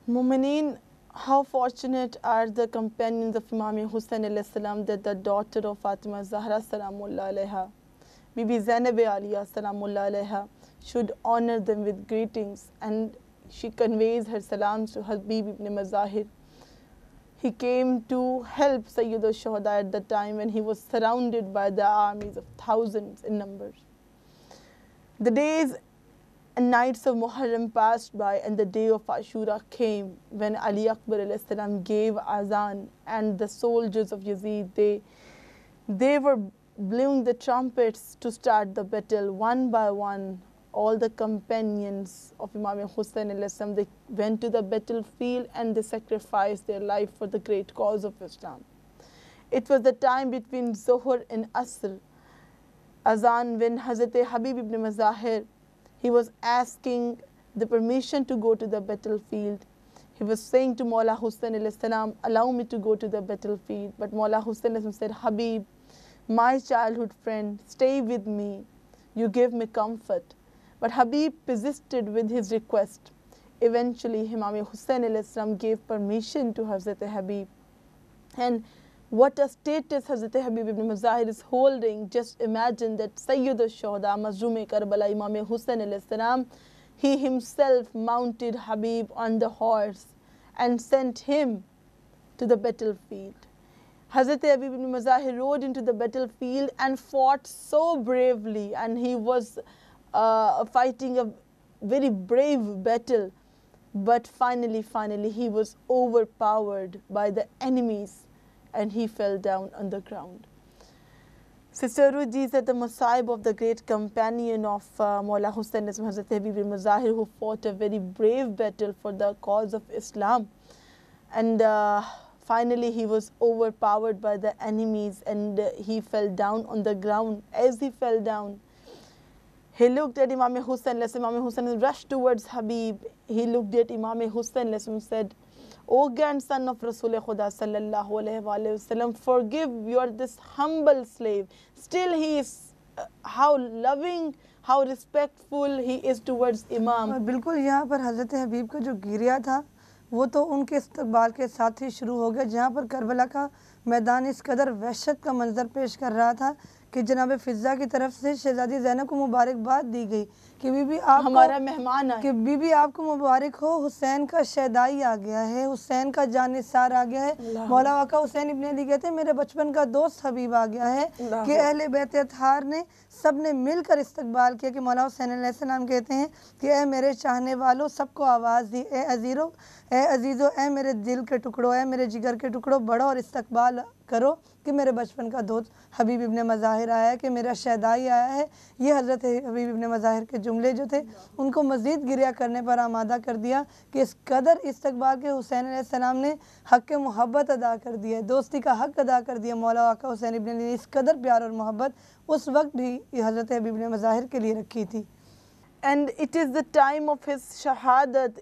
Mu'mineen, how fortunate are the companions of Imam Hussain alayhi salam that the daughter of Fatima Zahra salamullah alayha, Bibi Zainab Aliyah salamullah alayha, should honor them with greetings, and she conveys her salams to Habib ibn Mazahir. He came to help Sayyid al-Shuhada at the time when he was surrounded by the armies of thousands in numbers. The days and nights of Muharram passed by, and the day of Ashura came when Ali Akbar alayhi salam gave azan, and the soldiers of Yazid, they were blowing the trumpets to start the battle. One by one, all the companions of Imam Hussain alayhi salam, they went to the battlefield and they sacrificed their life for the great cause of Islam. It was the time between Zuhr and Asr azan when Hazrat Habib ibn Mazahir, he was asking the permission to go to the battlefield. He was saying to Mawla Hussain alayhi salam, allow me to go to the battlefield. But Mawla Hussain alayhi salam said, Habib, my childhood friend, stay with me. You give me comfort. But Habib persisted with his request. Eventually, Imam Hussain alayhi salam gave permission to Hazrat Habib. And what a status Hazrat Habib ibn Mazahir is holding. Just imagine that Sayyid al-Shuhada, Mazlum Karbala, Imam Hussain alayhi salam, he himself mounted Habib on the horse and sent him to the battlefield. Hazrat Habib ibn Mazahir rode into the battlefield and fought so bravely, and he was fighting a very brave battle. But finally, he was overpowered by the enemies, and he fell down on the ground. Sister Ruji said the Masaib of the great companion of Mawla Hussain is Hazrat Habib ibn Mazahir, who fought a very brave battle for the cause of Islam. And finally, he was overpowered by the enemies, and he fell down on the ground. As he fell down, he looked at Imam Hussain. Imam Hussain rushed towards Habib. He looked at Imam Hussain and said, O grandson of Rasul Khuda sallallahu alayhi wa sallam, forgive, you are this humble slave. Still he is how loving, how respectful he is towards Imam. और बिल्कुल यहाँ पर हज़रत हबीब का जो गिरिया था वो तो उनके इस्तकबाल के साथ ही शुरू हो गया, जहाँ पर करबला का मैदान इस कदर वहशत का मंजर पेश कर रहा था कि जनाब फ़िज़ा की तरफ से शहज़ादी ज़ैनब को मुबारकबाद दी गई कि बीबी आप हमारा मेहमान है, कि बीबी आपको मुबारक हो, हुसैन का शहदाई आ गया है, हुसैन का जानिसार आ गया है। मौला वाका हुसैन इब्न अली कहते हैं मेरे बचपन का दोस्त हबीब आ गया है कि अहले बैत अतहार ने सब ने मिलकर इस्तकबाल किया कि मौला हुसैन अलैहिस्सलाम कहते हैं कि ए मेरे चाहने वालों, सबको आवाज़ दी, ए अजीज़ो, ए मेरे दिल के टुकड़ों, ए मेरे जिगर के टुकड़ों, बढ़ो और इस्तकबाल करो कि मेरे बचपन का दोस्त हबीब इब्न मज़ाहिर आया है, कि मेरा शहदाई आया है। ये हज़रत हबीब इब्न मज़ाहिर के जुमले जो थे उनको मज़ीद गिरिया करने पर आमादा कर दिया कि इस कदर इस्तकबाल के हुसैन अलैहिस्सलाम ने हक़ मोहब्बत अदा कर दिया है, दोस्ती का हक़ अदा कर दिया। मौला वाका हुसैन इब्न अली ने इस कदर प्यार और मोहब्बत उस वक्त भी हज़रत हबीब इब्न मज़ाहिर के लिए रखी थी। And it is the time of his shahadat.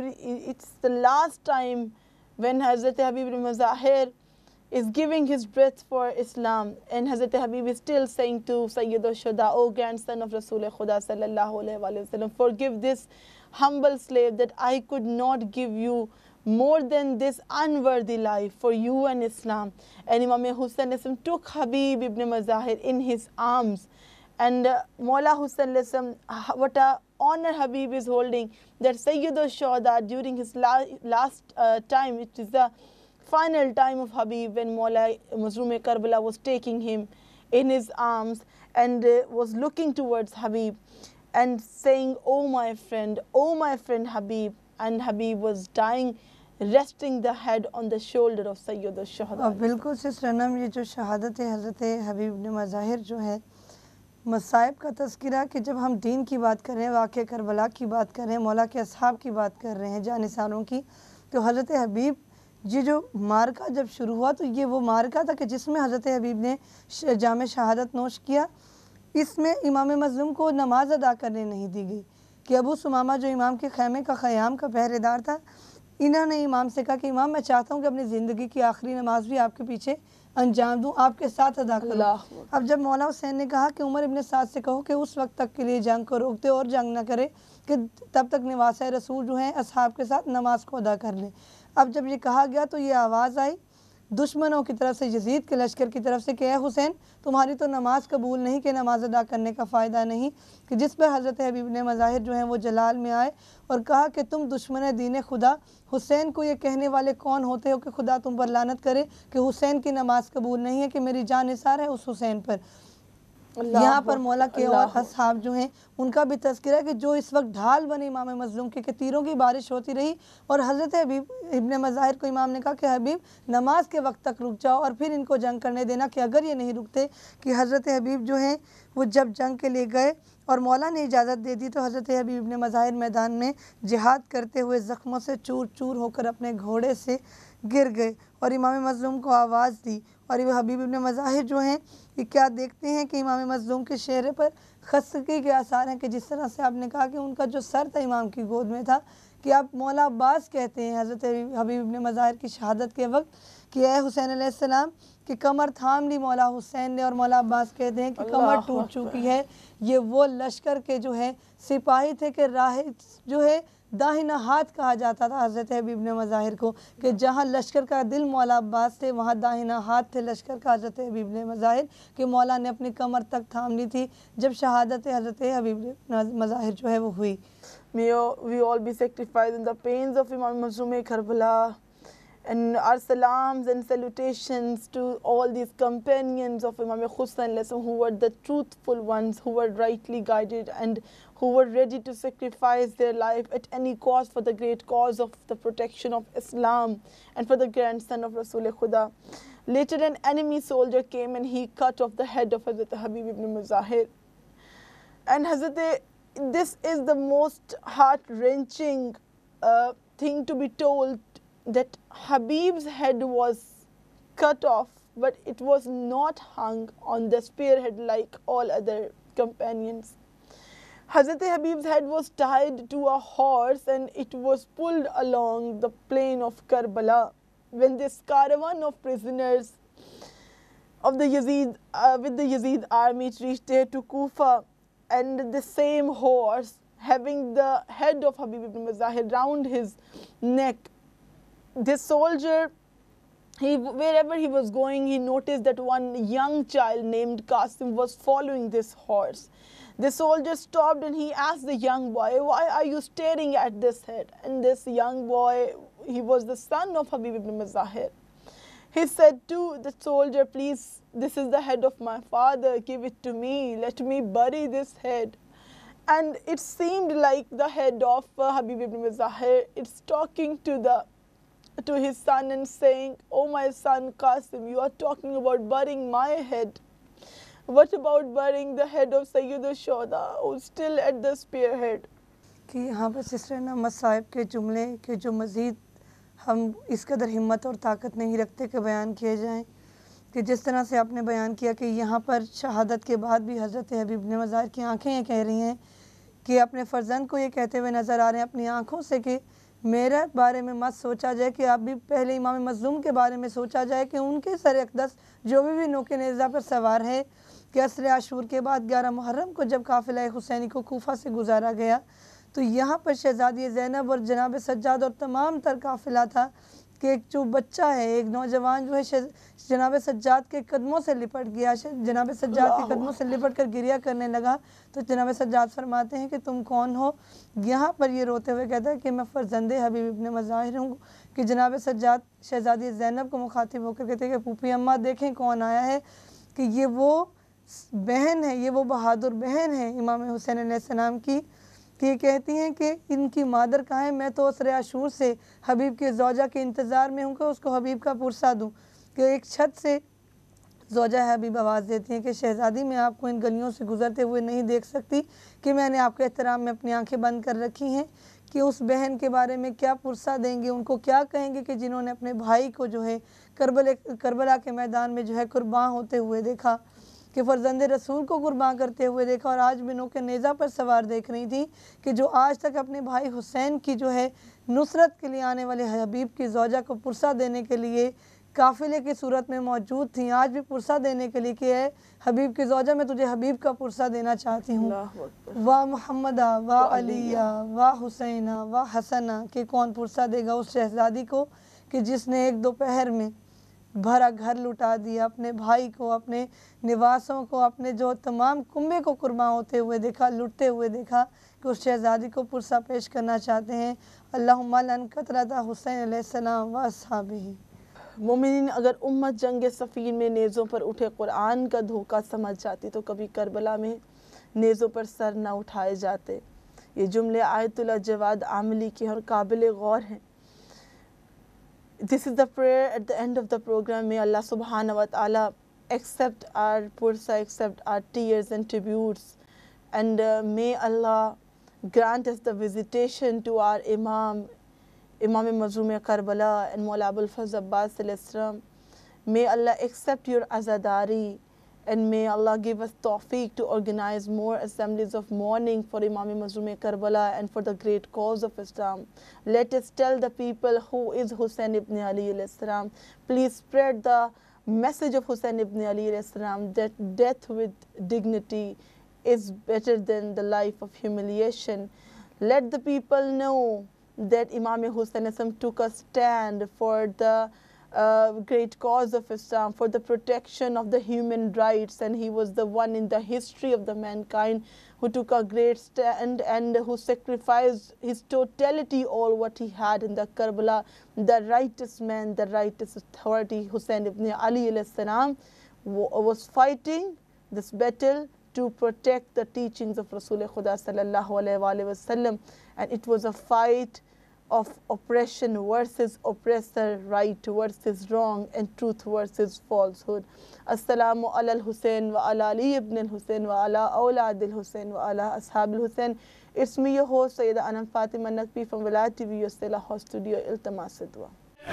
It's the last time when Hazrat Habib ibn Mazahir is giving his breath for Islam, and Hazrat Habib is still saying to Sayyid al-Shuhada, O grandson of Rasul Khuda sallallahu alayhi wa sallam, forgive this humble slave that I could not give you more than this unworthy life for you and Islam. And Imam Hussain took Habib ibn Mazahir in his arms. And Mawla Hussain, what a honor Habib is holding, that Sayyid al-Shuhada during his last time, it is the final time of Habib, when Mawla Mazlum Karbala was taking him in his arms and was looking towards Habib and saying, oh my friend Habib. And Habib was dying, resting the head on the shoulder of Sayyid al-Shuhada. बिल्कुल sister नम, ये जो शहादत है हज़रत हबीब इब्न मज़ाहिर जो है, मसाइब का तज़किरा कि जब हम दीन की बात कर रहे हैं, वाक़या करबला की बात कर रहे हैं, मौला के असहाब की बात कर रहे हैं, जानिसारों की, तो हज़रत हबीब ये जो मार्का जब शुरू हुआ तो ये वो मार्का था कि जिसमें हज़रत हबीब ने जाम शहादत नोश किया। इसमें इमाम मज़लूम को नमाज अदा करने नहीं दी गई कि अबू सुमामा जो इमाम के खैमे का ख़याम का पहरेदार था, इन्होंने इमाम से कहा कि इमाम मैं चाहता हूँ कि अपनी ज़िंदगी की आखिरी नमाज भी आपके पीछे अंजाम दूं, आपके साथ अदा करूं। अल्लाह। अब जब मौला हुसैन ने कहा कि उमर इब्न साद से कहो कि उस वक्त तक के लिए जंग को रोक दे और जंग न करे कि तब तक निवासा रसूल जो हैं असहाब के साथ नमाज को अदा कर लें। अब जब ये कहा गया तो ये आवाज़ आई दुश्मनों की तरफ से, यजीद के लश्कर की तरफ से कि ए हुसैन, तुम्हारी तो नमाज कबूल नहीं कि नमाज अदा करने का फ़ायदा नहीं, कि जिस पर हज़रत हबीब ने मज़ाहिर जो हैं वो जलाल में आए और कहा कि तुम दुश्मन दीन खुदा हुसैन को ये कहने वाले कौन होते हो कि खुदा तुम पर लानत करे कि हुसैन की नमाज कबूल नहीं है, कि मेरी जान निसार है उस हुसैन पर। यहाँ पर मौला के और असहाब जो हैं उनका भी तज़किरा है कि जो इस वक्त ढाल बने इमाम मज़लूम के तीरों की बारिश होती रही और हज़रत हबीब इब्न मज़ाहिर को इमाम ने कहा कि हबीब नमाज के वक्त तक रुक जाओ और फिर इनको जंग करने देना, कि अगर ये नहीं रुकते कि हज़रत हबीब जो हैं वो जब जंग के लिए गए और मौला ने इजाज़त दे दी तो हज़रत हबीब इब्न मज़ाहिर मैदान में जिहाद करते हुए ज़ख्मों से चूर चूर होकर अपने घोड़े से गिर गए और इमाम मज़लूम को आवाज़ दी। और ये हबीब इब्न मज़ाहिर जो हैं ये क्या देखते हैं कि इमाम मज़लूम के चेहरे पर खस्तगी के आसार हैं, कि जिस तरह से आपने कहा कि उनका जो सर था इमाम की गोद में था, कि आप मौला अब्बास कहते हैं हज़रत हबीब इब्न मज़ाहिर की शहादत के वक्त कि ए हुसैन अलैहिस्सलाम की कमर थाम ली मौला हुसैन ने, और मौला अब्बास कहते हैं कि कमर टूट चुकी है। ये वो लश्कर के जो है सिपाही थे कि राह जो है दाहिना हाथ कहा जाता था हज़रत हबीब ने मज़ाहिर को, कि जहाँ लश्कर का दिल मौला अब्बास थे वहाँ दाहिना हाथ थे लश्कर का हज़रत हबीब ने मज़ाहिर, कि मौला ने अपनी कमर तक थाम ली थी जब शहादत हज़रत हबीब ने मज़ाहिर जो है वो हुई। May we all be sacrificed in the pains of Imam Mazlum Karbala, and our salams and salutations to all these companions of Imam Hussain who were the truthful ones, who were rightly guided and who were ready to sacrifice their life at any cost for the great cause of the protection of Islam and for the grandson of Rasul Khuda. Later an enemy soldier came and he cut off the head of Hazrat Habib ibn Muzahir. And this is the most heart-wrenching thing to be told, that Habib's head was cut off, but it was not hung on the spearhead like all other companions. Hazrat Habib's head was tied to a horse and it was pulled along the plain of Karbala. When this caravan of prisoners of the Yazid, with the Yazid army reached there to Kufa, and the same horse having the head of Habib ibn Muzahir round his neck, this soldier, wherever he was going, he noticed that one young child named Qasim was following this horse. The soldier stopped and he asked the young boy, "Why are you staring at this head?" And this young boy, he was the son of Habib ibn Muzahir. He said to the soldier, "Please, this is the head of my father, give it to me, let me bury this head." And it seemed like the head of Habib ibn Muzahir, it's talking to his son and saying, "Oh my son Qasim, you are talking about burying my head. What about burying the head of Sayyid al-Shuhada, who's still at the spearhead?" कि यहाँ पर sister नमत Sahib के जुमले के जो मज़ीद हम इस कदर हिम्मत और ताकत नहीं रखते कि बयान किए जाएं, कि जिस तरह से आपने बयान किया कि यहाँ पर शहादत के बाद भी हज़रत हबीब ने मज़ाहिर की आँखें ये कह रही हैं कि अपने फ़र्जंद को ये कहते हुए नज़र आ रहे हैं अपनी आँखों से कि मेरे बारे में मत सोचा जाए, कि आप भी पहले इमाम मज़लूम के बारे में सोचा जाए कि उनके सर अक़दस जो भी नोके नेज़ा पर सवार है, कि असर आशूर के बाद 11 मुहर्रम को जब काफ़िला हुसैनी को कूफा से गुजारा गया तो यहाँ पर शहज़ादी ज़ैनब और जनाब सज्जाद और तमाम तर काफ़िला था, कि एक जो बच्चा है, एक नौजवान जो है जनाब सज्जाद के कदमों से लिपट गया, जनाब सज्जाद के कदमों से लिपट कर गिरिया करने लगा। तो जनाब सज्जाद फरमाते हैं कि तुम कौन हो? यहाँ पर ये रोते हुए कहता है कि मैं फ़र्जंदे हबीब इब्न मज़ाहिर हूँ। कि जनाब सज्जाद शहज़ादी ज़ैनब को मुखातिब होकर कहते हैं कि फूफी अम्मा देखें कौन आया है, कि ये वो बहन है, ये वो बहादुर बहन है इमाम हुसैन अलैहिस्सलाम की, कि कहती हैं कि इनकी मादर कहाँ है, मैं तो असर आशूर से हबीब के ज़ौजा के इंतज़ार में हूँ कि उसको हबीब का पुरसा दूँ। कि एक छत से ज़ौजा हबीब आवाज़ देती हैं कि शहज़ादी मैं आपको इन गलियों से गुज़रते हुए नहीं देख सकती, कि मैंने आपके एहतराम में अपनी आंखें बंद कर रखी हैं, कि उस बहन के बारे में क्या पुरसा देंगे, उनको क्या कहेंगे कि जिन्होंने अपने भाई को जो है करबला के मैदान में जो है कुर्बान होते हुए देखा, कि फ़र्जंदे रसूल को कुर्बान करते हुए देखा, और आज बिनों के नेज़ा पर सवार देख रही थी, कि जो आज तक अपने भाई हुसैन की जो है नुसरत के लिए आने वाले हबीब की ज़ौजा को पुरसा देने के लिए काफिले की सूरत में मौजूद थी, आज भी पुरसा देने के लिए कि है हबीब की ज़ौजा, मैं तुझे हबीब का पुरसा देना चाहती हूँ। वाह मोहम्मदा वाह अलिया वाह हुसैना वाह हसना, कि कौन पुरसा देगा उस शहज़ादी को कि जिसने एक दोपहर में भरा घर लुटा दिया, अपने भाई को, अपने निवासों को, अपने जो तमाम कुंबे को कुर्बान होते हुए देखा, लुटते हुए देखा, कि उस शहज़ादी को पुरसा पेश करना चाहते हैं। अल्लाहुम्मा लन कतरता हुसैन अलैहिस्सलाम व अस्हाबिही। मोमिनीन, अगर उम्मत जंग सफ़ीन में नेज़ों पर उठे कुरान का धोखा समझ जाती तो कभी करबला में नेज़ों पर सर ना उठाए जाते। ये जुमले आयतुल्लाह जवाद आमली के और काबिल गौर हैं। This is the prayer at the end of the program. May Allah subhanahu wa ta'ala accept our pursa, accept our tears and tributes, and may Allah grant us the visitation to our Imam Mazlum Karbala and Maula Abul Fazl Abbas al-Islam. May Allah accept your azadari, and may Allah give us tawfiq to organize more assemblies of mourning for Imam Mazlum Karbala and for the great cause of Islam. Let us tell the people who is Hussein ibn Ali al-Islam. Please spread the message of Hussein ibn Ali al-Islam that death with dignity is better than the life of humiliation. Let the people know that Imam Hussein took a stand for the great cause of Islam, for the protection of the human rights, and he was the one in the history of the mankind who took a great stand and who sacrificed his totality, all what he had in the Karbala. The righteous man, the righteous authority, Hussein ibn Ali al-Salam, was fighting this battle to protect the teachings of Rasulullah sallallahu alaihi wasallam, and it was a fight of oppression versus oppressor, right versus wrong, and truth versus falsehood. Assalamu ala al-Hussein wa ala Ali ibn al-Hussein wa ala awlad al-Hussein wa ala ashab al-Hussein. It's me, your host, Sayyida Anam Fatima Naqvi from Vilayat TV, your Stella House Studio, Iltamas Dua.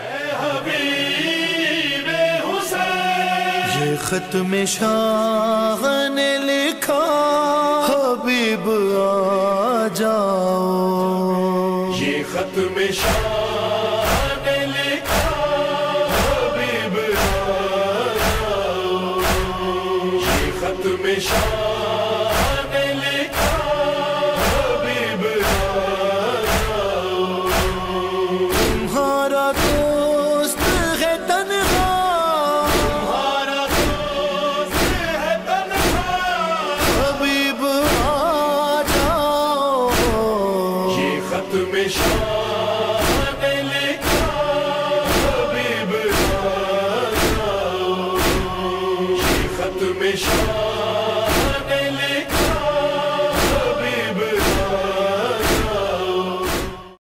ये खत में शाह ने लिखा, हबीब आ जाओ। ये खत में शाह ने लिखा, हबीब आ जाओ। ये खत में शाह ने लिखा, हबीब आ जाओ। तुम्हारा दोस्त है तन्हा, Show.